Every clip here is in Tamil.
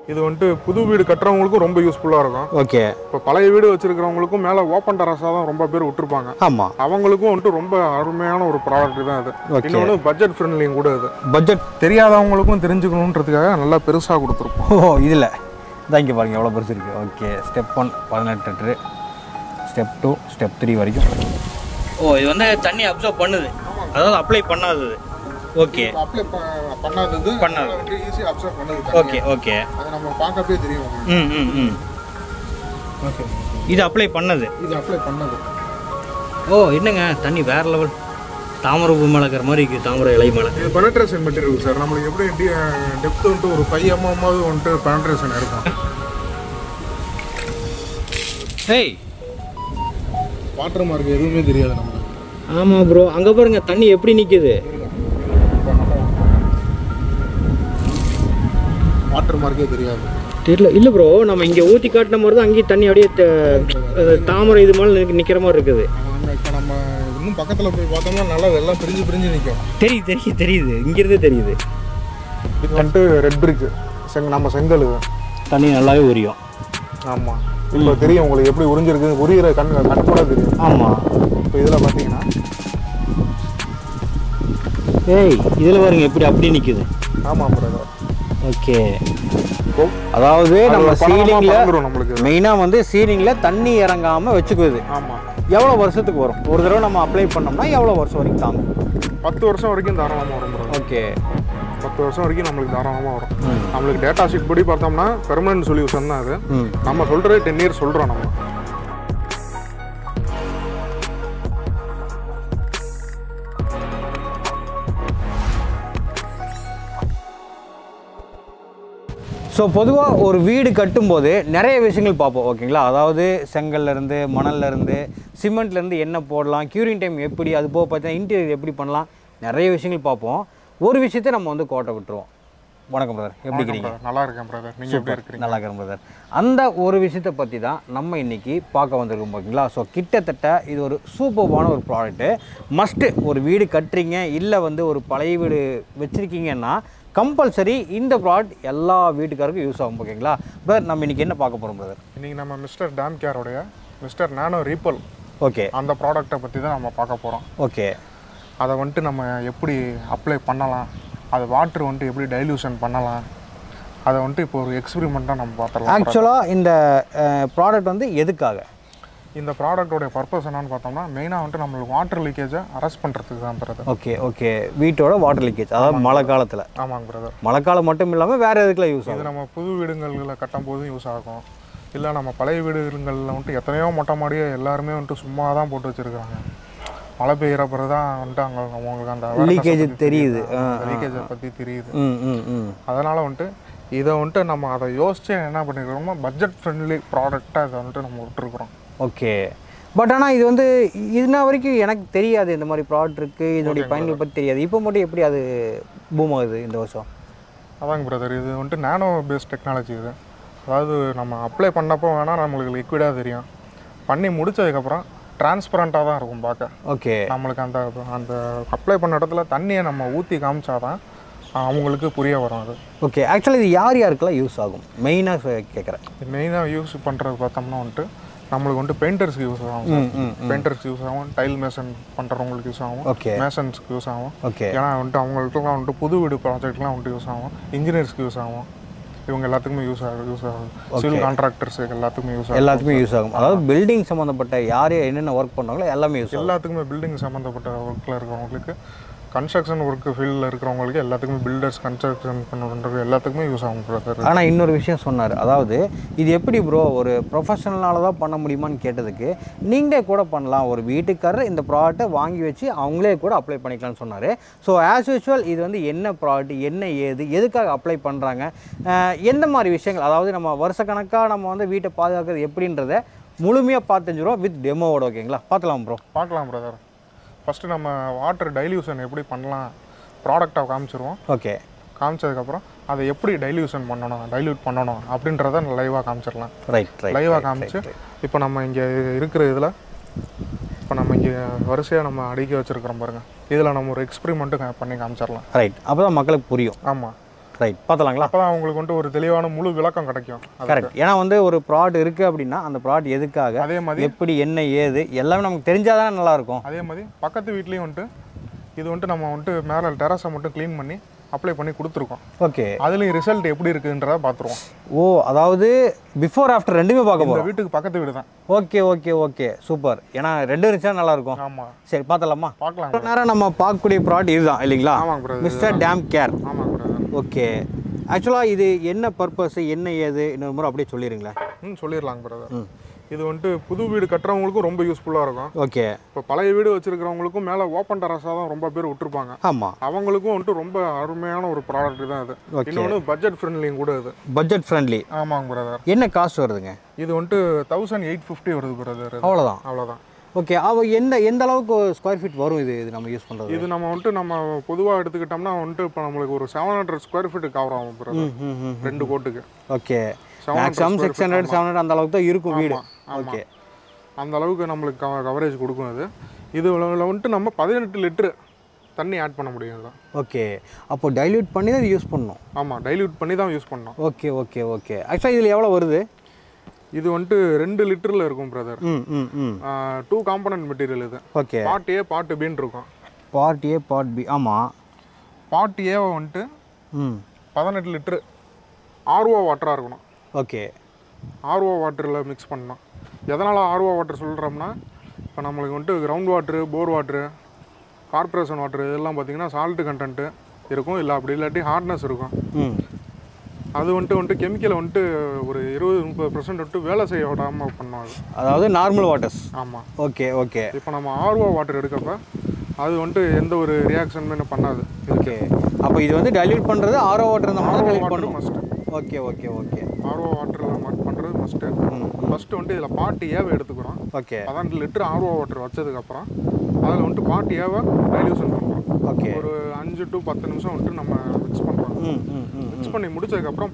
இது வந்துட்டு புது வீடு கட்டுறவங்களுக்கும் ரொம்ப யூஸ்ஃபுல்லாக இருக்கும். ஓகே. இப்போ பழைய வீடு வச்சிருக்கிறவங்களுக்கும் மேலே ஓப்பன் டெரஸாக தான் ரொம்ப பேர் விட்டுருப்பாங்க. ஆமாம். அவங்களுக்கும் வந்துட்டு ரொம்ப அருமையான ஒரு ப்ராடக்ட் தான் அது. இன்னொன்று பட்ஜெட் ஃப்ரெண்ட்லியும் கூட அது. பட்ஜெட் தெரியாதவங்களுக்கும் தெரிஞ்சுக்கணுன்றதுக்காக நல்லா பெருசாக கொடுத்துருப்போம். ஓ இதில் தான் இங்கே பாருங்கள் எவ்வளோ பெருசு இருக்குது. Okay. Step 1 18 litre, step 2 step 3 வரைக்கும். ஓ இது வந்து தண்ணி அப்சர்வ் பண்ணுது, அதாவது அப்ளை பண்ணாதது. ஓகே. அப்ளை பண்ணாதது ஈஸியாக அப்சர்வ் பண்ணுது. Okay okay. அதை நம்ம பார்க்கவே தெரியும். ஓகே. இது அப்ளை பண்ணது, இது அப்ளை பண்ணது. ஓ என்னங்க தண்ணி வேற லெவல். தாமரை பூ மேலே இருக்கிற மாதிரி இருக்குது, தாமரை இலை மேலே. இது பெனட்ரேஷன் மெட்டீரியல் சார். நம்மளுக்கு எப்படி டெப்த் வந்துட்டு ஒரு 5 mm வந்துட்டு பெனட்ரேஷன் இருக்கும். ஏய் வாட்டர் மார்க் எதுவுமே தெரியாது நம்மளுக்கு. ஆமாம் ப்ரோ, அங்கே பாருங்க தண்ணி எப்படி நிற்குது. வாட்டர் மார்க்கே தெரியாது. தெரியல. இல்லை ப்ரோ, நம்ம இங்கே ஊற்றி காட்டின மாதிரி தான் அங்கேயும் தண்ணி அப்படியே தாமரை இது மேலே நிற்கிற மாதிரி இருக்குது. இப்போ நம்ம இன்னும் பக்கத்தில் போய் பார்த்தோம்னா நல்லா எல்லாம் பிரிஞ்சு நிற்கும். தெரியுது இங்கிருந்தே தெரியுது. இது வந்துட்டு ரெட் பிரிக் நம்ம செங்கல். தண்ணி நல்லாவே உரியும். ஆமாம். இப்போ தெரியும் உங்களுக்கு எப்படி உறிஞ்சிருக்கு, உரிகிற கண் கூட தெரியும். ஆமாம். இப்போ இதில் பார்த்தீங்கன்னா ஏய் இதில் பாருங்க எப்படி அப்படி நிற்குது. ஆமாம் பிரதர். ஓகே. அதாவது நம்ம சீலிங்கில் நம்மளுக்கு மெயினாக வந்து சீலிங்கில் தண்ணி இறங்காமல் வச்சுக்குது. ஆமாம். எவ்வளோ வருஷத்துக்கு வரும் ஒரு தடவை நம்ம அப்ளை பண்ணோம்னா எவ்வளோ வருஷம் வரைக்கும் தாங்கும்? 10 வருஷம் வரைக்கும் தாராளமாக வரும் ப்ரோ. ஓகே. 10 வருஷம் வரைக்கும் நம்மளுக்கு தாராளமாக வரும். நம்மளுக்கு டேட்டா ஷீட் படி பார்த்தோம்னா பெர்மனன்ட் சொல்யூஷன் தான் அது. நம்ம சொல்கிறது 10 இயர்ஸ் சொல்கிறோம் நம்ம. ஸோ பொதுவாக ஒரு வீடு கட்டும்போது நிறைய விஷயங்கள் பார்ப்போம். ஓகேங்களா? அதாவது செங்கல்லேருந்து மணல்லேருந்து சிமெண்ட்லேருந்து என்ன போடலாம், க்யூரிங் டைம் எப்படி, அது போக பார்த்தீங்கன்னா இன்டீரியர் எப்படி பண்ணலாம், நிறைய விஷயங்கள் பார்ப்போம். ஒரு விஷயத்தை நம்ம வந்து கோட்டை விட்டுருவோம். வணக்கம் பிரதர், எப்படி இருக்கிறீங்க? நல்லா இருக்கேன் பிரதர். நீங்கள் எப்படி இருக்கிறீங்க? நல்லா இருக்கிறேன் பிரதர். அந்த ஒரு விஷயத்தை பற்றி தான் நம்ம இன்றைக்கி பார்க்க வந்திருக்கோம். ஓகேங்களா? ஸோ கிட்டத்தட்ட இது ஒரு சூப்பர்வான ஒரு ப்ராடக்ட்டு. மஸ்ட்டு ஒரு வீடு கட்டுறீங்க, இல்லை வந்து ஒரு பழைய வீடு வச்சுருக்கீங்கன்னா கம்பல்சரி இந்த ப்ராடக்ட் எல்லா வீட்டுக்காருக்கும் யூஸ் ஆகும். ஓகேங்களா பிரதர்? நம்ம இன்றைக்கி என்ன பார்க்க போகிறோம் பிரதர்? இன்றைக்கி நம்ம மிஸ்டர் டேம் கேரோடைய மிஸ்டர் நானோ ரீப்பல். ஓகே. அந்த ப்ராடக்ட்டை பற்றி தான் நம்ம பார்க்க போகிறோம். ஓகே. அதை வந்துட்டு நம்ம எப்படி அப்ளை பண்ணலாம், அது வாட்டர் வந்துட்டு எப்படி டைல்யூஷன் பண்ணலாம், அதை வந்துட்டு இப்போ ஒரு எக்ஸ்பெரிமெண்ட்டாக நம்ம பார்த்துடலாம். ஆக்சுவலாக இந்த ப்ராடக்ட் வந்து எதுக்காக? இந்த ப்ராடக்டோடைய பர்பஸ் என்னன்னு பார்த்தோம்னா மெயினாக வந்துட்டு நம்மளுக்கு வாட்டர் லீக்கேஜை அரெஸ்ட் பண்ணுறதுக்கு தான் பிரதர். Okay okay. வீட்டோட வாட்டர் லீக்கேஜ், அதாவது மழை காலத்தில். ஆமாங்க பிரதர். மழை காலம் மட்டும் இல்லாமல் வேறு எதுக்குலாம் யூஸ் ஆகும்? இது நம்ம புது வீடுகளில் கட்டும் போதும் யூஸ் ஆகும். இல்லை நம்ம பழைய வீடுகளில் வந்துட்டு எத்தனையோ மொட்டை மாடியே எல்லாருமே வந்துட்டு சும்மா தான் போட்டு வச்சுருக்காங்க. மழை பெய்கிற பிறகு தான் வந்துட்டு அங்கே அவங்களுக்கு அந்த லீக்கேஜ் தெரியுது, லீக்கேஜை பற்றி தெரியுது. அதனால் வந்துட்டு இதை வந்துட்டு நம்ம அதை யோசித்து என்ன பண்ணியிருக்கிறோமோ பட்ஜெட் ஃப்ரெண்ட்லி ப்ராடக்டாக இதை வந்துட்டு நம்ம விட்டுருக்குறோம். ஓகே. பட் ஆனால் இது வந்து இதுனா வரைக்கும் எனக்கு தெரியாது இந்த மாதிரி ப்ராடக்ட் இருக்குது, இதனுடைய பயன்கள் பற்றி தெரியாது. இப்போ மட்டும் எப்படி அது பூம் ஆகுது இந்த வருஷம்? அதாங்க பிரதர், இது வந்துட்டு நானோ பேஸ்ட் டெக்னாலஜி. இது அதாவது நம்ம அப்ளை பண்ணப்போ வேணால் நம்மளுக்கு லிக்விடாக தெரியும், பண்ணி முடித்ததுக்கப்புறம் டிரான்ஸ்பரண்ட்டாக தான் இருக்கும் பார்க்க. ஓகே. நம்மளுக்கு அந்த அந்த அப்ளை பண்ண இடத்துல தண்ணியை நம்ம ஊற்றி காமிச்சாதான் அவங்களுக்கு புரிய வரும் அது. ஓகே. ஆக்சுவலி இது யார் யாருக்கெல்லாம் யூஸ் ஆகும் மெயினாக கேட்குறேன்? மெயினாக யூஸ் பண்ணுறது பார்த்தோம்னா வந்துட்டு நம்மளுக்கு வந்துட்டு பெயிண்டர்ஸ்க்கு யூஸ் ஆகும். பெயிண்டர்ஸ்க்கு யூஸ் ஆகும், டைல் மேசன் பண்ணுறவங்களுக்கு யூஸ் ஆகும், மேசன்ஸ்க்கு யூஸ் ஆகும். ஓகே. ஏன்னா வந்துட்டு அவங்களுக்குலாம் வந்துட்டு புது வீடு ப்ராஜெக்ட்லாம் வந்துட்டு யூஸ் ஆகும், இன்ஜினியர்ஸ்க்கு யூஸ் ஆகும், இவங்க எல்லாத்துக்குமே யூஸ் ஆகும், சிவில் கான்ட்ராக்டர்ஸுக்கு எல்லாத்துக்குமே யூஸ் ஆகும். எல்லாத்துக்குமே யூஸ் ஆகும். அதாவது பில்டிங் சம்மந்தப்பட்ட யார் என்னென்ன ஒர்க் பண்ணுறாங்களோ எல்லாமே யூஸ் ஆகும். எல்லாத்துக்குமே பில்டிங் சம்மந்தப்பட்ட ஒர்க்கில் இருக்கிறவங்களுக்கு, கன்ஸ்ட்ரக்ஷன் ஒர்க்கு ஃபீல்டில் இருக்கிறவங்களுக்கு எல்லாத்துக்குமே, பில்டர்ஸ் கன்ஸ்ட்ரக்ஷன் பண்ணுறது எல்லாத்துக்குமே யூஸ் ஆகும் பிரதர். ஆனால் இன்னொரு விஷயம் சொன்னார், அதாவது இது எப்படி ப்ரோ ஒரு ப்ரொஃபஷனலால் தான் பண்ண முடியுமான்னு கேட்டதுக்கு நீங்களே கூட பண்ணலாம், ஒரு வீட்டுக்காரர் இந்த ப்ராடக்ட்டை வாங்கி வச்சு அவங்களே கூட அப்ளை பண்ணிக்கலாம்னு சொன்னார். ஸோ ஆஸ் யூஷுவல் இது வந்து என்ன ப்ராடக்ட், என்ன ஏது, எதுக்காக அப்ளை பண்ணுறாங்க, எந்த மாதிரி விஷயங்கள், அதாவது நம்ம வருஷக்கணக்காக நம்ம வந்து வீட்டை பாதுகாக்கிறது எப்படின்றத முழுமையாக பார்த்து தெரிஞ்சிடும் வித் டெமோவோட. ஓகேங்களா? பார்க்கலாம் ப்ரோ. பார்க்கலாம் பிரதர். ஃபஸ்ட்டு நம்ம வாட்டர் டைல்யூஷன் எப்படி பண்ணலாம் ப்ராடக்டாக காமிச்சிருவோம். ஓகே. காமிச்சதுக்கப்புறம் அதை எப்படி டைல்யூஷன் பண்ணணும், டைல்யூட் பண்ணணும் அப்படின்றத லைவாக காமிச்சிடலாம். ரைட். லைவாக காமிச்சு இப்போ நம்ம இங்கே இருக்கிற இதில் இப்போ நம்ம இங்கே வரிசையாக நம்ம அடுக்கி வச்சுருக்கிறோம் பாருங்கள், இதில் நம்ம ஒரு எக்ஸ்பெரிமெண்ட்டு பண்ணி காமிச்சிடலாம். ரைட். அப்போ தான் மக்களுக்கு புரியும். ஆமாம். ரைட் பார்த்தலாங்களா? அப்போ தான் உங்களுக்கு வந்துட்டு ஒரு தெளிவான முழு விளக்கம் கிடைக்கும். கரெக்ட். ஏன்னா வந்து ஒரு ப்ராடக்ட் இருக்குது அப்படின்னா அந்த ப்ராடக்ட் எதுக்காக, அதே மாதிரி எப்படி, என்ன, ஏது எல்லாமே நமக்கு தெரிஞ்சால் தான் நல்லாயிருக்கும். அதே மாதிரி பக்கத்து வீட்லேயும் வந்துட்டு இது வந்துட்டு நம்ம வந்துட்டு மேலே டெரஸை மட்டும் க்ளீன் பண்ணி அப்ளை பண்ணி கொடுத்துருக்கோம். ஓகே. அதுலேயும் ரிசல்ட் எப்படி இருக்குன்றத பார்த்துருவோம். ஓ, அதாவது பிஃபோர் ஆஃப்டர் ரெண்டுமே பார்க்க போகிறோம். வீட்டுக்கு பக்கத்து வீடு தான். Okay okay okay, super. ஏன்னா ரெண்டு இருந்துச்சா நல்லாயிருக்கும். ஆமாம், சரி பார்த்துலாமா? பார்க்கலாம். நேரம் நம்ம பார்க்கக்கூடிய ப்ராடக்ட் இதுதான் இல்லைங்களா? ஆமாங்க பிரதர், மிஸ்டர் டேம் கேர். ஆமாங்க பிரதர். ஓகே. ஆக்சுவலாக இது என்ன பர்பஸ், என்ன ஏது, இன்னொரு முறை அப்படியே சொல்லிடுங்களேன். சொல்லிடலாங்க பிரதர். இது வந்துட்டு புது வீடு கட்டுறவங்களுக்கும் ரொம்ப யூஸ்ஃபுல்லாக இருக்கும். ஓகே. இப்போ பழைய வீடு வச்சிருக்கிறவங்களுக்கும் மேலே ஓப்பன் டெரஸாக தான் ரொம்ப பேர் விட்டுருப்பாங்க. ஆமாம். அவங்களுக்கும் வந்துட்டு ரொம்ப அருமையான ஒரு ப்ராடக்ட் தான் இது. இன்னொன்று பட்ஜெட் ஃப்ரெண்ட்லியும் கூட இது. Budget friendly. ஆமாங்க பிரதர். என்ன காஸ்ட் வருதுங்க? இது வந்துட்டு 1850 வருது பிரதர். அவ்வளோதான். ஓகே. எந்த அளவுக்கு ஸ்கொயர் ஃபீட் வரும் இது நம்ம யூஸ் பண்ணுறது? இது நம்ம வந்துட்டு நம்ம பொதுவாக எடுத்துக்கிட்டோம்னா வந்துட்டு இப்போ நம்மளுக்கு ஒரு 700 ஸ்கொயர் ஃபீட் கவர் ஆகும் பிரதர், 2 கோட்டுக்கு. ஓகே. மேக்ஸிமம் 600 700 அந்த அளவுக்கு தான் இருக்கும் வீடு. ஓகே. அந்த அளவுக்கு நம்மளுக்கு கவரேஜ் கொடுக்கும் அது. இதில் வந்துட்டு நம்ம 18 லிட்டரு தண்ணி ஆட் பண்ண முடியும். ஓகே. அப்போ டைல்யூட் பண்ணி தான் யூஸ் பண்ணணும். ஆமாம், டைல்யூட் பண்ணி தான் யூஸ் பண்ணணும். Okay okay okay. ஆக்சுவலாக இதில் எவ்வளோ வருது? இது வந்துட்டு 2 லிட்டரில் இருக்கும் பிரதர். 2 காம்பனன்ட் மெட்டீரியல் இது. ஓகே. பார்ட் ஏ பார்ட் பின்னு இருக்கும். Part A part B. ஆமாம். பார்ட் ஏவை வந்துட்டு 18 லிட்டரு ஆர்ஓ வாட்டராக இருக்கணும். ஓகே. ஆர்ஓ வாட்டரில் மிக்ஸ் பண்ணணும். எதனால் ஆர்ஓ வாட்டர் சொல்கிறோம்னா, இப்போ நம்மளுக்கு வந்துட்டு ground water, bore water, corporation water இதெல்லாம் பார்த்திங்கன்னா சால்ட்டு கண்டென்ட்டு இருக்கும், இல்லை அப்படி இல்லாட்டி ஹார்ட்னஸ் இருக்கும். அது வந்துட்டு கெமிக்கலை வந்துட்டு ஒரு 20-30% வந்துட்டு வேலை செய்ய விடாமல் பண்ணும் அது. அதாவது நார்மல் வாட்டர்ஸ். ஆமாம். Okay okay. இப்போ நம்ம ஆர்ஓ வாட்டர் எடுக்கப்போ அது வந்துட்டு எந்த ஒரு ரியாக்ஷனுமே பண்ணாது. ஓகே. அப்போ இது வந்து டைல்யூட் பண்ணுறது ஆர்ஓ வாட்டர் இந்த மாதிரி டைல்யூட் பண்ணணும். Must. Okay okay okay. RO வாட்டரில் மார்க் பண்ணுறது மஸ்ட்டு. ஃபஸ்ட்டு வந்துட்டு இதில் பார்ட் ஏவை எடுத்துக்கிறோம். ஓகே. 18 லிட்டர் ஆர்ஓ வாட்டர் வச்சதுக்கப்புறம் அதில் வந்துட்டு பார்ட் ஏவை டைல்யூஷன் பண்ணுறோம். ஓகே. ஒரு 5 to 10 நிமிஷம் வந்துட்டு நம்ம மிக்ஸ் பண்ணுறோம். மிக்ஸ் பண்ணி முடிச்சதுக்கப்புறம்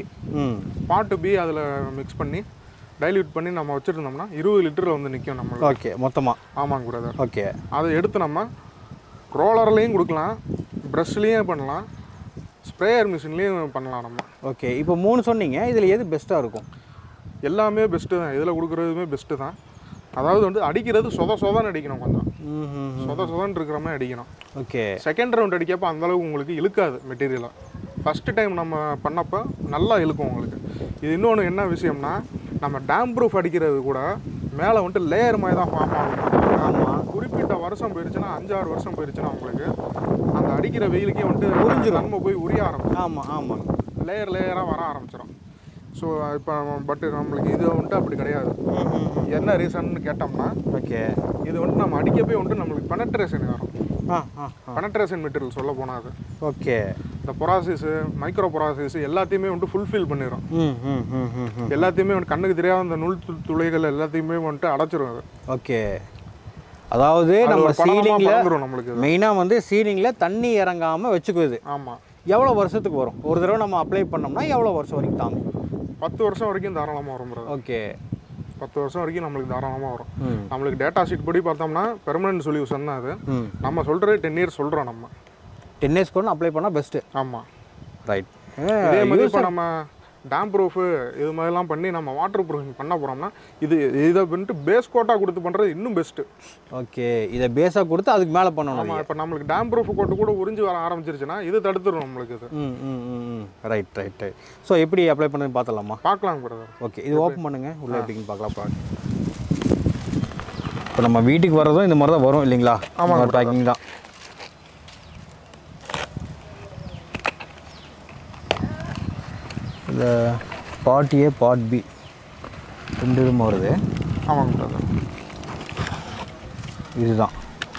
பார்ட் பி அதில் மிக்ஸ் பண்ணி டைல்யூட் பண்ணி நம்ம வச்சுருந்தோம்னா 20 லிட்டரில் வந்து நிற்கும் நம்மளுக்கு. ஓகே. மொத்தமாக. ஆமாங்க பிரதர். ஓகே. அதை எடுத்து நம்ம ரோலர்லேயும் கொடுக்கலாம், ப்ரஷ்லேயும் பண்ணலாம், ஸ்ப்ரேயர் மிஷின்லேயும் பண்ணலாம் நம்ம. ஓகே. இப்போ 3 சொன்னீங்க, இதில் எது பெஸ்ட்டாக இருக்கும்? எல்லாமே பெஸ்ட்டு தான். இதில் கொடுக்குறதுமே பெஸ்ட்டு தான். அதாவது வந்து அடிக்கிறது சொதன்னு அடிக்கணும், கொஞ்சம் சொதன்னு இருக்கிற மாதிரி அடிக்கணும். ஓகே. செகண்ட் ரவுண்ட் அடிக்கப்போ அந்தளவுக்கு உங்களுக்கு இழுக்காது மெட்டீரியலாக. ஃபஸ்ட்டு டைம் நம்ம பண்ணப்போ நல்லா இழுக்கும் உங்களுக்கு. இது இன்னொன்று என்ன விஷயம்னா, நம்ம டேம் ப்ரூஃப் அடிக்கிறது கூட மேலே வந்துட்டு லேயர் மாதிரி தான் ஃபார்ம் ஆகும். ஆமாம். குறிப்பிட்ட வருஷம் போயிடுச்சுன்னா, 5-6 வருஷம் போயிடுச்சுன்னா உங்களுக்கு அந்த அடிக்கிற வெயிலுக்கே வந்துட்டு உறிஞ்சிடும், நன்மை போய் உரிய ஆரம்பிச்சிடும். ஆமாம். லேயராக வர ஆரம்பிச்சிடும். ஸோ இப்போ பட் நம்மளுக்கு இது வந்துட்டு அப்படி கிடையாது. என்ன ரீசன்னு கேட்டோம்னா, ஓகே, இது வந்துட்டு நம்ம அடிக்க போய் வந்துட்டு நம்மளுக்கு பெனட்ரேஷன் வரும். பெனட்ரேஷன் மெட்டீரியல் சொல்ல போனால் அது. ஓகே. இந்த பொராசிஸு, மைக்ரோ பொராசிஸ் எல்லாத்தையுமே வந்துட்டு ஃபுல்ஃபில் பண்ணிடும். எல்லாத்தையுமே வந்து கண்ணுக்கு தெரியாத அந்த நுள் துளைகள் எல்லாத்தையுமே வந்துட்டு அடைச்சிரும் அது. ஓகே. அதாவது நம்ம சீலிங்கில் நம்மளுக்கு மெயினாக வந்து சீலிங்கில் தண்ணி இறங்காமல் வச்சுக்குது. ஆமாம். எவ்வளோ வருஷத்துக்கு வரும்? ஒரு தடவை நம்ம அப்ளை பண்ணோம்னா எவ்வளோ வருஷம் வரைக்கும் தாங்கும்? 10 வருஷம் வரைக்கும் தாராளமாக வரும். ஓகே. 10 வருஷம் வரைக்கும் நம்மளுக்கு தாராளமாக வரும். நம்மளுக்கு டேட்டா ஷீட் படி பார்த்தோம்னா பெர்மனன்ட் சொல்யூஷன் தான் அது. நம்ம சொல்கிறது 10 இயர்ஸ் சொல்கிறோம். நம்ம 10 இயர்ஸ் கூட அப்ளை பண்ணால் பெஸ்ட்டு. ஆமாம். ரைட். இதே மாதிரி இப்போ நம்ம டேம் ப்ரூஃபு இது மாதிரிலாம் பண்ணி நம்ம வாட்டர் ப்ரூஃபிங் பண்ண போகிறோம்னா இதை வந்துட்டு பேஸ் கோட்டாக கொடுத்து பண்ணுறது இன்னும் பெஸ்ட்டு. ஓகே. இதை பேஸாக கொடுத்து அதுக்கு மேலே பண்ணணும். ஆமாம். இப்போ நம்மளுக்கு டேம் ப்ரூஃப் கோட்டு கூட உறிஞ்சி வர ஆரம்பிச்சிருச்சுன்னா இது தடுத்துடும் நம்மளுக்கு இது. ரைட். ஸோ எப்படி அப்ளை பண்ணுறது பார்த்தலாமா? பார்க்கலாம் பிரதர். ஓகே. இது ஓப்பன் பண்ணுங்கள், உள்ளே எப்படின்னு பார்க்கலாம். ப்ராடக்ட் இப்போ நம்ம வீட்டுக்கு வர்றதும் இந்த மாதிரி தான் வரும் இல்லைங்களா? ஆமாம். பேக்கிங் தான். இந்த பார்ட் ஏ பார்ட் பி 2 இதுவும் வருது. ஆமாங்க பிரதர். இதுதான்.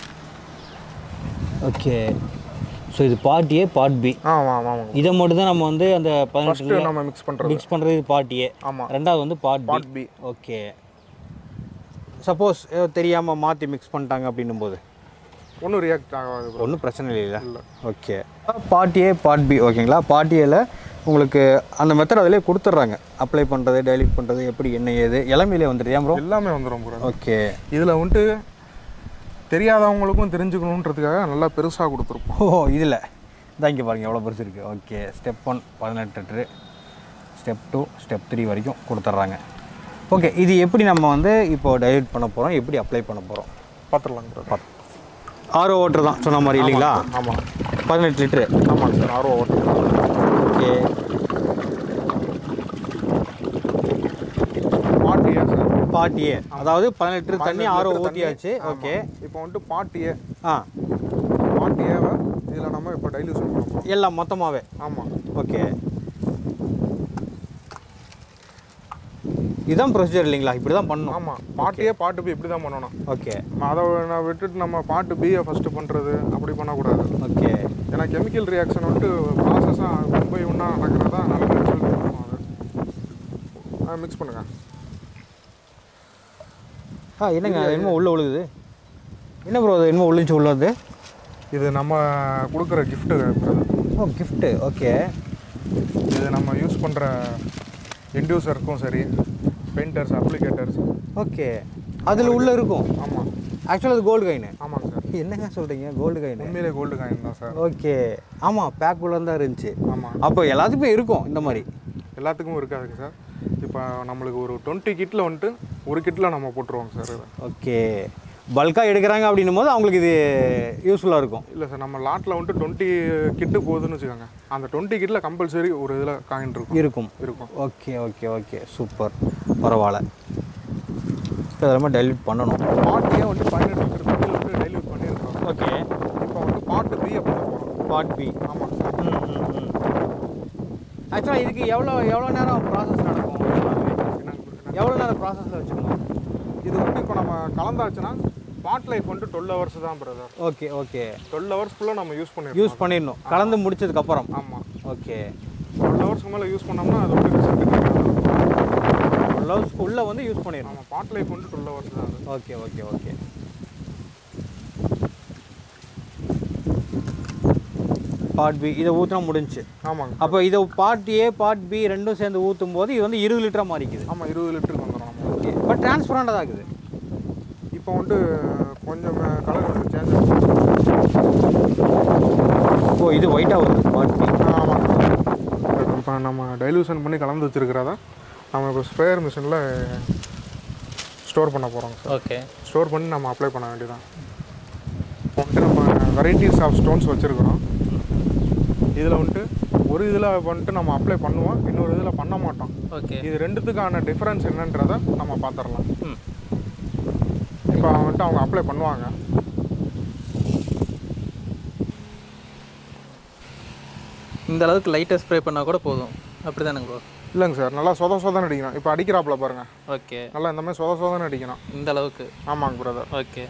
ஓகே. ஸோ இது பார்ட் ஏ பார்ட் பி. ஆமாம். இதை மட்டும் தான் நம்ம வந்து அந்த 18 நம்ம மிக்ஸ் பண்ணுறது இது பார்ட் ஏ. ஆமாம். ரெண்டாவது வந்து பார்ட் பி. ஓகே. சப்போஸ் தெரியாமல் மாற்றி மிக்ஸ் பண்ணிட்டாங்க அப்படின்னும் போது ஒன்றும் ரியாக்ட் ஆகாது, ஒன்றும் பிரச்சனை இல்லை. Okay. Part A part B ஓகேங்களா? பார்ட் ஏல உங்களுக்கு அந்த மெத்தட் அதிலே கொடுத்துட்றாங்க. அப்ளை பண்ணுறது, டைல்யூட் பண்ணுறது, எப்படி என்ன ஏது எல்லாமே வந்துடுது. ஏன் ப்ரோ? எல்லாமே வந்துடும் ப்ரோ. ஓகே. இதில் வந்துட்டு தெரியாதவங்களுக்கும் தெரிஞ்சுக்கணுன்றதுக்காக நல்லா பெருசாக கொடுத்துருப்போம். ஓ, இதில் இதான் இங்கே பாருங்கள் எவ்வளோ பெருசு இருக்குது. Okay, step 1 18 litre, step 2 step 3 வரைக்கும் கொடுத்துட்றாங்க. ஓகே, இது எப்படி நம்ம வந்து இப்போ டைல்யூட் பண்ண போகிறோம், எப்படி அப்ளை பண்ண போகிறோம் பார்த்துடலாங்க. ஆர்ஓ வாட்டர் தான் சொன்ன மாதிரி இல்லைங்களா? ஆமாம், 18 லிட்டரு. ஆமாங்க sir, RO water. Okay, part A, அதாவது 18 லிட்டர் தண்ணி ஆர்ஓ ஊற்றியாச்சு. ஓகே, இப்போ வந்துட்டு பார்ட் ஏ. பார்ட் ஏவை இதில் நம்ம இப்போ டைல்யூஷன் பண்ணுவோம் எல்லாம் மொத்தமாகவே. ஆமாம். ஓகே, இதுதான் ப்ரொசீஜர் இல்லைங்களா? இப்படி தான் பண்ணணும். ஆமாம், பார்ட் ஏ பார்ட் பி இப்படி தான் பண்ணணும். ஓகே, அதை நான் விட்டுட்டு நம்ம பார்ட் பியை ஃபஸ்ட்டு பண்ணுறது அப்படி பண்ணக்கூடாது. ஓகே, ஏன்னா கெமிக்கல் ரியாக்ஷன் வந்துட்டு ப்ராசஸாக ரொம்ப ஒன்றா நடக்கிறதா நல்ல ரிசல்ட் இருக்கும். அது மிக்ஸ் பண்ணுங்கள். என்னங்க என்னமோ உள்ளே விழுகுது? என்ன ப்ரோ அது என்னமோ உள்ளிச்சு உள்ளது? இது நம்ம கொடுக்குற கிஃப்ட்டு. ஓ, கிஃப்ட்டு. ஓகே, இது நம்ம யூஸ் பண்ணுற இன்டியூசருக்கும் சரி, பெயிண்டர்ஸ், அப்ளிகேட்டர்ஸ். ஓகே, அதில் உள்ளே இருக்கும். ஆமாம், ஆக்சுவலாக அது கோல்டு காயின். ஆமாங்க சார். என்னங்க சொல்கிறீங்க? Gold coin? உண்மையிலே கோல்டு காயின் தான் சார். ஓகே, ஆமாம், பேக் உள்ள தான் இருந்துச்சு. ஆமாம், அப்போ எல்லாத்துக்குமே இருக்கும் இந்த மாதிரி? எல்லாத்துக்கும் இருக்காதுங்க சார். இப்போ நம்மளுக்கு ஒரு 20 கிட்டில் வந்துட்டு ஒரு கிட்டில் நம்ம போட்டுருவோங்க சார். ஓகே, பல்காக எடுக்கிறாங்க அப்படின்னும் போது அவங்களுக்கு இது யூஸ்ஃபுல்லாக இருக்கும். இல்லை சார், நம்ம லாட்டில் வந்துட்டு 20 கிட்டு போகுதுன்னு வச்சுக்கோங்க. அந்த 20 கிட்டில் கம்பல்சரி ஒரு இதில் காயின் இருக்கும். ஓகே ஓகே ஓகே, சூப்பர், பரவாயில்ல. இதெல்லாம் டைல்யூட் பண்ணணும். பார்ட் ஏ வந்து 18 லிட்டர் தண்ணியில் வந்து டைல்யூட் பண்ணியிருக்கோம். ஓகே, இப்போ வந்து பார்ட் பியை பண்ண போகிறோம். Part B. ஆமாம். ஆக்சுவலாக இதுக்கு எவ்வளோ நேரம் ப்ராசஸ் நடக்கும்? எவ்வளோ நேரம் ப்ராசஸில் வச்சுக்கணும்? இது வந்து இப்போ நம்ம கலந்தாச்சுன்னா ஸ்பாட் லைஃப் வந்துட்டு 12 ஹவர்ஸ் தான் பிரதர். ஓகே ஓகே, 12 ஹவர்ஸ்க்குள்ளே நம்ம யூஸ் பண்ணிடணும். கலந்து முடிச்சதுக்கப்புறம். ஆமாம். ஓகே, 12 ஹவர்ஸ்க்கு மேலே யூஸ் பண்ணோம்னா அது வந்து ரிசல்ட் கிடைக்காது. 12 ஹவர்ஸ்க்குள்ளே வந்து யூஸ் பண்ணிடணும். ஆமாம், ஸ்பாட் லைஃப் வந்துட்டு 12 ஹவர்ஸ் தான். Okay okay okay, part B இதை ஊற்றினா முடிஞ்சு. ஆமாங்க. அப்போ இதை பார்ட் ஏ பார்ட் பி ரெண்டும் சேர்ந்து ஊற்றும் போது இது வந்து 20 லிட்டராக மாறிக்குது. ஆமாம், 20 லிட்டருக்கு வந்துடும். நம்ம ஓகே, பட் டிரான்ஸ்பரண்டாக தான் இருக்குது. இப்போ வந்துட்டு கொஞ்சம் கலர் வந்து சேஞ்ச் ஆகும். ஓ, இது ஒயிட்டாக வருது பார்ட் பி. ஆமாம். இப்போ நம்ம டைலூஷன் பண்ணி கலந்து வச்சுருக்கிறத நம்ம இப்போ ஸ்ப்ரேயர் மிஷினில் ஸ்டோர் பண்ண போகிறோங்க சார். ஓகே, ஸ்டோர் பண்ணி நம்ம அப்ளை பண்ண வேண்டியதான். இப்போ வந்துட்டு நம்ம வெரைட்டிஸ் ஆஃப் ஸ்டோன்ஸ் வச்சுருக்கிறோம். இதில் வந்துட்டு ஒரு இதில் வந்துட்டு நம்ம அப்ளை பண்ணுவோம், இன்னொரு இதில் பண்ண மாட்டோம். ஓகே, இது ரெண்டுத்துக்கான டிஃப்ரென்ஸ் என்னன்றதை நம்ம பார்த்துடலாம். இப்போ வந்துட்டு அவங்க அப்ளை பண்ணுவாங்க. இந்த அளவுக்கு லைட்டாக ஸ்ப்ரே பண்ணால் கூட போதும், அப்படி தானே ப்ரோ? இல்லைங்க சார், நல்லா சொதன்னு அடிக்கணும். இப்போ அடிக்கிறாப்புல பாருங்கள். ஓகே, நல்லா இந்த மாதிரி சொதன்னு அடிக்கணும். இந்த அளவுக்கு? ஆமாங்க பிரதர். ஓகே,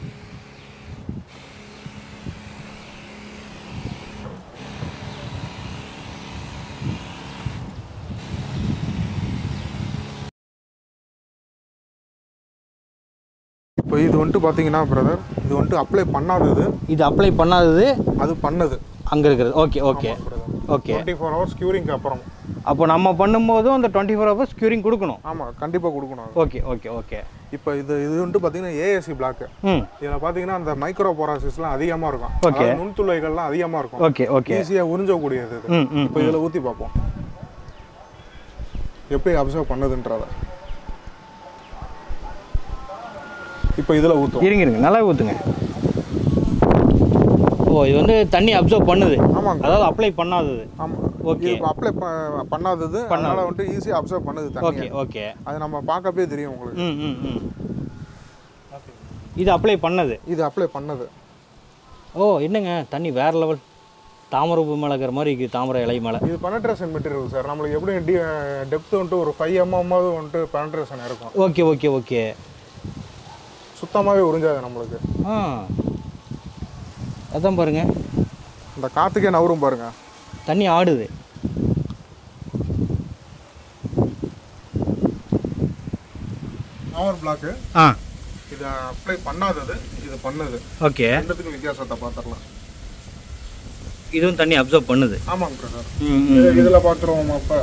இப்போ இது வந்துட்டு பார்த்தீங்கன்னா பிரதர், இது வந்துட்டு அப்ளை பண்ணாதது, இது அப்ளை பண்ணாதது, அது பண்ணது அங்கே இருக்கிறது. ஓகே ஓகே ஓகே, 24 ஹவர்ஸ் க்யூரிங்க்கு அப்புறம். அப்போ நம்ம பண்ணும்போதும் அந்த 24 ஹவர்ஸ் க்யூரிங் கொடுக்கணும். ஆமாம், கண்டிப்பாக கொடுக்கணும். Okay okay okay. இப்போ இது வந்துட்டு பார்த்தீங்கன்னா ஏஎஸ்சி பிளாக்கு. இதில் பார்த்தீங்கன்னா அந்த மைக்ரோ போராசிஸ்லாம் அதிகமாக இருக்கும். ஓகே, நுண்துளைகள்லாம் அதிகமாக இருக்கும். ஓகே ஓகே, ஈஸியாக உறிஞ்சக்கூடியது. இப்போ இதில் ஊற்றி பார்ப்போம் எப்படி அப்சர்வ் பண்ணுதுன்றத. இப்போ இதில் ஊற்றும். இருங்க நல்லா ஊற்றுங்க. ஓ, இது வந்து தண்ணி அப்சர்வ் பண்ணுது. ஆமாங்க, அதாவது அப்ளை பண்ணாதது. ஆமாம். ஓகே, இப்போ அப்ளை பண்ணாதது, அதனால வந்துட்டு ஈஸியாக அப்சர்வ் பண்ணுது தண்ணி. ஓகே ஓகே, அது நம்ம பார்க்கவே தெரியும் உங்களுக்கு. இது அப்ளை பண்ணது, இது அப்ளை பண்ணது. ஓ, என்னங்க தண்ணி வேறு லெவல். தாமரை பூ மேலே இருக்கிற மாதிரி இருக்குது, தாமரை இலை மேலே. இது பெனட்ரேஷன் மெட்டீரியல் சார். நம்மளுக்கு எப்படி டெப்த் வந்துட்டு ஒரு 5 mm வந்துட்டு பெனட்ரேஷன் இருக்கும். ஓகே ஓகே ஓகே, சுத்தமாகவே உறிஞ்சாது நம்மளுக்கு. அதான் பாருங்கள், இந்த காற்றுக்கே நவரும் பாருங்கள், தண்ணி ஆடுது. Power block. இதை அப்ளை பண்ணாதது, இது பண்ணது. ஓகே, ரெண்டுத்துக்கும் வித்தியாசத்தை பார்த்துடலாம். இதுவும் தண்ணி அப்சர்வ் பண்ணுது. ஆமாங்க பிரதர். இதில் பார்க்குறோம் அப்போ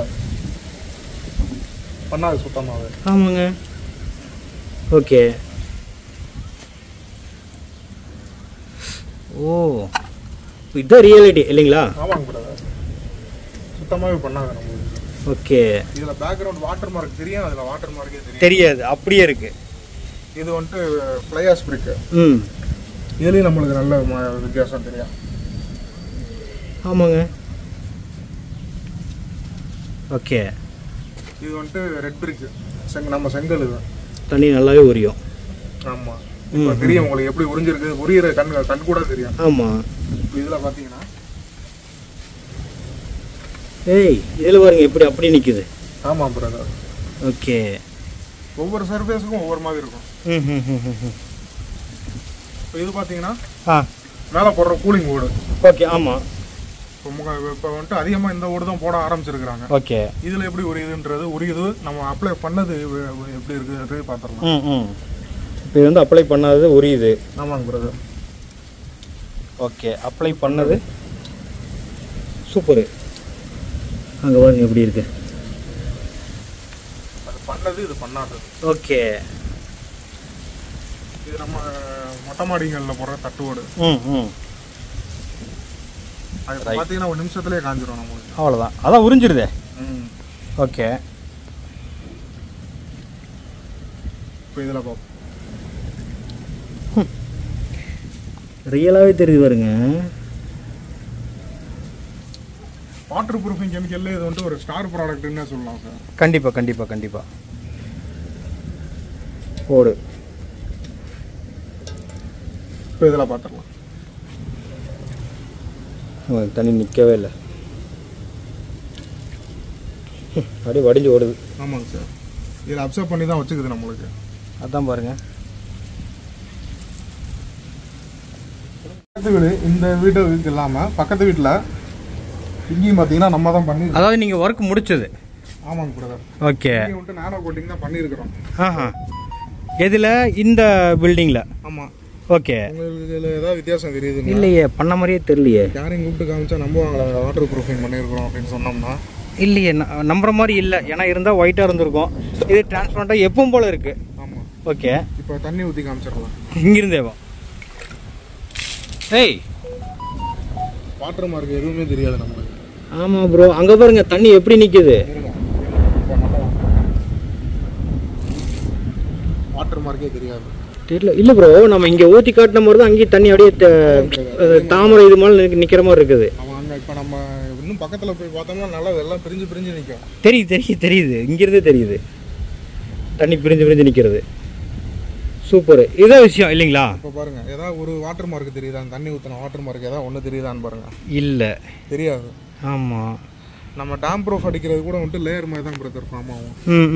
பண்ணாது சுத்தமாகவே. ஆமாங்க. ஓகே, ஓ, இதுதான் ரியாலிட்டி இல்லைங்களா? ஆமாங்க பிரதர், சுத்தமாகவே பண்ணாங்க நம்மளுக்கு. ஓகே. இதில் பேக்ரவுண்ட் வாட்டர் மார்க் தெரியும், அதில் வாட்டர் மார்க்கே தெரியும். தெரியாது, அப்படியே இருக்குது. இது வந்துட்டு ஃப்ளையாஸ் பிரிக்கு. இதுலேயும் நம்மளுக்கு நல்ல வித்தியாசம் தெரியும். ஆமாங்க. ஓகே. இது வந்துட்டு ரெட் பிரிக்கு, நம்ம செங்கல். இது தண்ணி நல்லாவே உரியும். ஆமாம், இப்போ தெரியும் உங்களுக்கு எப்படி உறிஞ்சிருக்கு, உரியிற கண் கூட தெரியும். ஆமாம். இதில் பார்த்தீங்கன்னா இதில் பாருங்க எப்படி அப்படி நிற்குது. ஆமாம் பிரதர். ஓகே. ஒவ்வொரு சர்ஃபேஸுக்கும் ஒவ்வொரு மாதிரி இருக்கும். இப்போ இது பார்த்தீங்கன்னா மேலே போடுற கூலிங் ஓடு. ஓகே. ஆமாம். இப்போ வந்துட்டு அதிகமாக இந்த ஓடு தான் போட ஆரம்பிச்சிருக்கிறாங்க. ஓகே. இதில் எப்படி உரியுது நம்ம அப்ளை பண்ணது எப்படி இருக்குது பார்த்துடலாம். இப்போ இது வந்து அப்ளை பண்ணாதது உரியுது. ஆமாங்க பிரதர். ஓகே. அப்ளை பண்ணது சூப்பரு. அங்கே பாருங்க எப்படி இருக்கு. அது பண்ணது, இது பண்ணாதது. ஓகே. இது நம்ம மொட்டை மாடிகளில் போடுற தட்டுவோடு. அது பார்த்தீங்கன்னா ஒரு நிமிஷத்துலேயே காஞ்சிடும் நம்மளுக்கு. அவ்வளோதான், அதான் உறிஞ்சிருதே. ஓகே. இப்போ இதில் பார்ப்போம். ரியலாகவே தெரியுது பாருங்க. வாட்டர் ப்ரூஃபிங் கெமிக்கல்ல இது வந்து ஒரு ஸ்டார் ப்ராடக்ட்னே சொல்லலாம் சார். கண்டிப்பாக கண்டிப்பாக கண்டிப்பாக. போடு. இப்போ இதில் பார்த்துடலாம். தண்ணி நிற்கவே இல்லை, அப்படியே வடிஞ்சு ஓடுது. ஆமாங்க சார், இதில் அப்சர்வ் பண்ணி தான் வச்சுக்குது நம்மளுக்கு. அதான் பாருங்க. பக்கத்து வீடு, இந்த வீட்டுக்கு இல்லாமல் பக்கத்து வீட்டில் இங்கேயும் பார்த்தீங்கன்னா நம்ம தான் பண்ணி. அதாவது நீங்கள் ஒர்க் முடிச்சது? ஆமாங்க பிரதர். ஓகே. வந்துட்டு நானோ கோட்டிங் தான் பண்ணியிருக்கிறோம். எதில்? இந்த பில்டிங்கில்? ஆமாம். ஓகே. உங்களுக்கு இதில் ஏதாவது வித்தியாசம் தெரியுது? இல்லையே, பண்ண மாதிரியே தெரியலையே. யாரையும் கூப்பிட்டு காமிச்சா நம்புவாங்களா வாட்டர் ப்ரூஃபிங் பண்ணியிருக்கிறோம் அப்படின்னு சொன்னோம்னா? இல்லையே, நம்புற மாதிரி இல்லை. ஏன்னா இருந்தால் ஒயிட்டாக இருந்திருக்கும். இது டிரான்ஸ்பரண்ட்டாக எப்பவும் போல் இருக்குது. ஆமாம். ஓகே. இப்போ தண்ணி ஊற்றி காமிச்சிடலாம். இங்கிருந்தேவா? வாட்டர் மார்க் எதுவுமே தெரியாது நம்மளுக்கு. ஆமாம் ப்ரோ, அங்கே பாருங்க தண்ணி எப்படி நிற்குது. வாட்டர் மார்க்கே தெரியாது. தெரியல. இல்லை ப்ரோ, நம்ம இங்கே ஊற்றி காட்டின மாதிரி தான் அங்கேயும் தண்ணி அப்படியே தாமரை இது மாதிரி நிற்கிற மாதிரி இருக்குது. அங்கே இப்போ நம்ம இன்னும் பக்கத்தில் போய் பார்த்தோம்னா நல்லா எல்லாம் பிரிஞ்சு பிரிஞ்சு நிற்கும். தெரியுது. இங்கிருந்தே தெரியுது தண்ணி பிரிஞ்சு நிற்கிறது. சூப்பர். இதான் விஷயம் இல்லைங்களா? இப்போ பாருங்க, ஏதாவது ஒரு வாட்டர் மார்க் தெரியுதா? தண்ணி ஊற்றின வாட்டர் மார்க் ஏதாவது ஒன்று தெரியுதான்னு பாருங்க. இல்லை, தெரியாது. ஆமாம். நம்ம டேம் ப்ரூஃப் அடிக்கிறது கூட வந்துட்டு லேயர் மாதிரி தான் பிரதர் ஃபார்ம் ஆகும்.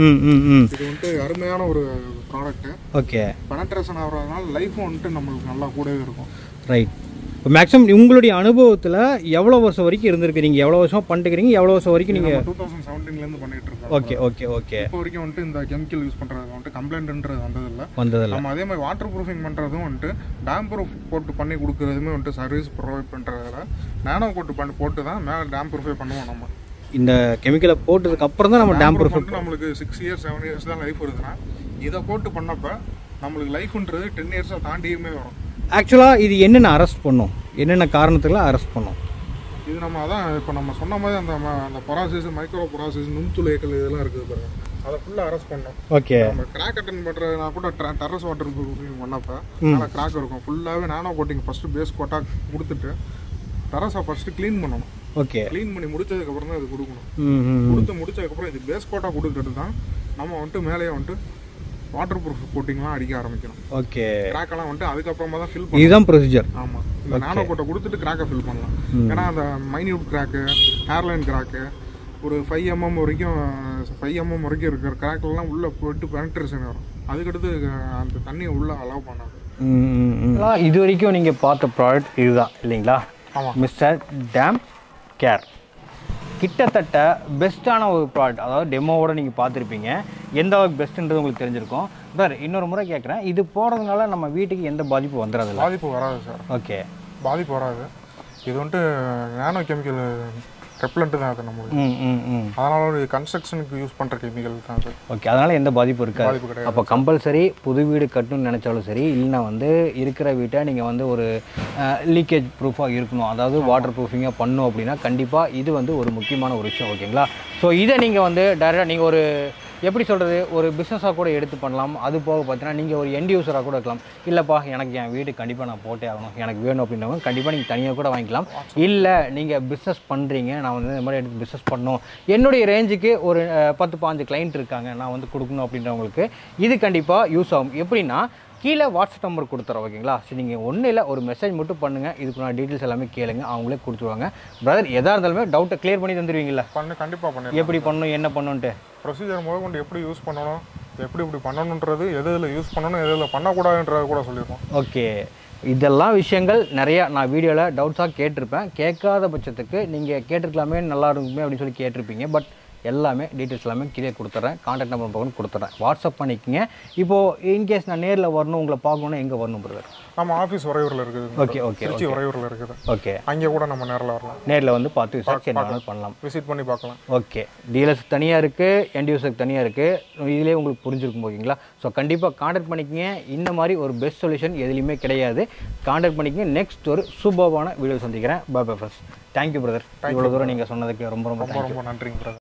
இது வந்துட்டு அருமையான ஒரு ப்ராடக்ட். ஓகே. பெனட்ரேஷன் ஆகிறதுனால லைஃப்பும் வந்துட்டு நம்மளுக்கு நல்லா கூடவே இருக்கும். ரைட். இப்போ மேக்ஸிமம் உங்களுடைய அனுபவத்தில் எவ்வளோ வருஷம் வரைக்கும் இருந்திருக்கு? நீங்கள் எவ்வளோ வருஷம் பண்ணிட்டுக்கிறீங்க? எவ்வளோ வருஷம் வரைக்கும் நீங்கள்? 2017 பண்ணிட்டு இருக்கோம். ஓகே. இப்போ வரைக்கும் வந்துட்டு இந்த கெமிக்கல் யூஸ் பண்ணுறது வந்துட்டு கம்ப்ளைண்ட்ன்றது வந்ததில்லை. நம்ம அதே மாதிரி வாட்டர் ப்ரூஃபிங் பண்ணுறதும் வந்துட்டு டேம் ப்ரூஃப் போட்டு பண்ணி கொடுக்குறதுமே வந்துட்டு சர்வீஸ் ப்ரொவைட் பண்ணுறதுல நானோ கோட்டு போட்டு தான் மேலே டேம் ப்ரூஃபே பண்ணுவோம். நம்ம இந்த கெமிக்கலை போட்டதுக்கு அப்புறம் தான் நம்ம டேம் ப்ரூஃப் நம்மளுக்கு 6 இயர்ஸ் 7 இயர்ஸ் தான் லைஃப் வருதுன்னா இதை போட்டு பண்ணப்போ நம்மளுக்கு லைஃப்ன்றது 10 இயர்ஸாக தாண்டியுமே வரும். ஆக்சுவலாக இது என்னென்ன அரெஸ்ட் பண்ணும்? என்னென்ன காரணத்துக்குலாம் அரெஸ்ட் பண்ணும்? இது நம்ம அதான் இப்போ நம்ம சொன்ன மாதிரி அந்த பொராசிஸ், மைக்ரோ பொராசிஸ், நுண்துளைகள் இதெல்லாம் இருக்குது பாருங்க, அதை ஃபுல்லாக அரெஸ்ட் பண்ணோம். ஓகே. நம்ம கிராக் அட்டன் பண்ணுறதுனா கூட டெரஸ் வாட்டர் ப்ரூஃபிங் பண்ணப்போ நல்லா கிராக் இருக்கும். ஃபுல்லாகவே நானோ கோட்டிங் ஃபஸ்ட்டு பேஸ் கோட்டாக கொடுத்துட்டு டெரஸை ஃபஸ்ட்டு க்ளீன் பண்ணணும். ஓகே. க்ளீன் பண்ணி முடிச்சதுக்கப்புறம் தான் இது கொடுக்கணும். முடிச்சதுக்கப்புறம் இது பேஸ் கோட்டாக கொடுத்துட்டு தான் நம்ம வந்துட்டு மேலேயே வந்துட்டு வாட்டர் ப்ரூஃப் கோட்டிங்லாம் அடிக்க ஆரம்பிக்கணும். ஓகே. கிராக்கெல்லாம் வந்துட்டு அதுக்கப்புறமா தான் ஃபில் பண்ணணும். இதுதான் ப்ரொசீஜர். ஆமாம். இந்த நானோ கோட்டை கொடுத்துட்டு கிராக்கை ஃபில் பண்ணலாம். ஏன்னா அந்த மைன்யூட் கிராக்கு, ஹேர்லைன் கிராக்கு, ஒரு 5 mm வரைக்கும் இருக்கிற கிராக்கெல்லாம் உள்ளே போயிட்டு பெனட்ரேஷன் வரும். அதுக்கடுத்து அந்த தண்ணியை உள்ளே அலோவ் பண்ணாது. இது வரைக்கும் நீங்கள் பார்த்த ப்ராடக்ட் இதுதான் இல்லைங்களா? ஆமாம். மிஸ்டர் டேம் கேர் கிட்டத்தட்ட பெஸ்ட்டான ஒரு ப்ராடக்ட். அதாவது டெமோவோட நீங்கள் பார்த்துருப்பீங்க, எந்த அளவுக்கு பெஸ்ட்டுன்றது உங்களுக்கு தெரிஞ்சிருக்கும். சார் இன்னொரு முறை கேட்குறேன், இது போடுறதுனால நம்ம வீட்டுக்கு எந்த பாதிப்பு வந்துடாது? பாதிப்பு வராது சார். ஓகே. பாதிப்பு வராது. இது வந்துட்டு நானோ கெமிக்கல் ரெப்லண்ட் தான் அது நம்மளுக்கு. அதனால ஒரு கன்ஸ்ட்ரக்ஷனுக்கு யூஸ் பண்ணுற கெமிக்கல் தான் அது. ஓகே, அதனால் எந்த பாதிப்பும் இருக்காது. பாதிப்பு கிடையாது. அப்போ கம்பல்சரி புது வீடு கட்டணும்னு நினச்சாலும் சரி, இல்லைனா வந்து இருக்கிற வீட்டை நீங்கள் வந்து ஒரு லீக்கேஜ் ப்ரூஃபாக இருக்கணும், அதாவது வாட்டர் ப்ரூஃபிங்காக பண்ணணும் அப்படின்னா கண்டிப்பாக இது வந்து ஒரு முக்கியமான ஒரு விஷயம். ஓகேங்களா? ஸோ இதை நீங்கள் வந்து டைரெக்டாக நீங்கள் ஒரு எப்படி சொல்கிறது, ஒரு பிஸ்னஸாக கூட எடுத்து பண்ணலாம். அது போக பார்த்தீங்கன்னா நீங்கள் ஒரு எண்ட் யூஸராக கூட இருக்கலாம். இல்லைப்பா எனக்கு என் வீடு கண்டிப்பாக நான் போட்டே ஆகணும், எனக்கு வேணும் அப்படின்றவங்க கண்டிப்பாக நீங்கள் தனியாக கூட வாங்கிக்கலாம். இல்லை நீங்கள் பிஸ்னஸ் பண்ணுறீங்க, நான் வந்து இந்த மாதிரி எடுத்து பிஸ்னஸ் பண்ணணும், என்னுடைய ரேஞ்சுக்கு ஒரு 10-15 கிளைண்ட் இருக்காங்க, நான் வந்து கொடுக்கணும் அப்படின்றவங்களுக்கு இது கண்டிப்பாக யூஸ் ஆகும். எப்படின்னா கீழே வாட்ஸ்அப் நம்பர் கொடுத்துறோம். ஓகேங்களா? சரி, நீங்கள் ஒன்றும் இல்லை, ஒரு மெசேஜ் மட்டும் பண்ணுங்கள், இதுக்கு நான் டீட்டெயில்ஸ் எல்லாமே கேளுங்க, அவங்களே கொடுத்துருவாங்க. பிரதர் எதாக இருந்தாலுமே டவுட்டை கிளியர் பண்ணி தந்துடுவீங்களா? கண்டிப்பாக பண்ணி எப்படி பண்ணணும், என்ன பண்ணணுன்ட்டு ப்ரொசீஜர் முதற்கொண்டு எப்படி யூஸ் பண்ணணும், எப்படி பண்ணணுன்றது, எதில் யூஸ் பண்ணணும், எதில் பண்ணக்கூடாதுன்றது கூட சொல்லியிருக்கோம். ஓகே, இதெல்லாம் விஷயங்கள் நிறையா நான் வீடியோவில் டவுட்ஸாக கேட்டிருப்பேன். கேட்காத பட்சத்துக்கு நீங்கள் கேட்டிருக்கலாமே, நல்லா இருக்குமே அப்படின்னு சொல்லி கேட்டிருப்பீங்க. பட் எல்லாமே டீட்டெயில்ஸ் எல்லாமே கீழே கொடுத்துட்றேன், கான்டாக்ட் நம்பர் பக்கம் கொடுத்துட்றேன், வாட்ஸ்அப் பண்ணிக்கங்க. இப்போது இன்கேஸ் நான் நேரில் வரணும், உங்களை பார்க்கணுன்னா எங்கே வரணும் பிரதர்? நம்ம ஆஃபீஸ் உறையூரில் இருக்குது. ஓகே ஓகே, திருச்சி உறையூரில் இருக்குது. ஓகே, அங்கே கூட நம்ம நேரில் வரலாம், நேரில் வந்து பார்த்து விசாரிச்சு என்ன பண்ணலாம், விசிட் பண்ணி பார்க்கலாம். ஓகே, டீலர்ஸுக்கு தனியாக இருக்குது, எண்ட் யூஸருக்கு தனியாக இருக்குது, இதிலே உங்களுக்கு புரிஞ்சிருக்கும். ஓகேங்களா? ஸோ கண்டிப்பாக கான்டாக்ட் பண்ணிக்கங்க. இந்த மாதிரி ஒரு பெஸ்ட் சொல்யூஷன் எதுலையுமே கிடையாது. கான்டாக்ட் பண்ணிக்கங்க. நெக்ஸ்ட் ஒரு சூப்பரான வீடியோ சந்திக்கிறேன். Bye bye friends. Thank you brother, இவ்வளோ தூரம் நீங்கள் சொன்னதுக்கு ரொம்ப ரொம்ப ரொம்ப நன்றிங்க பிரதர்.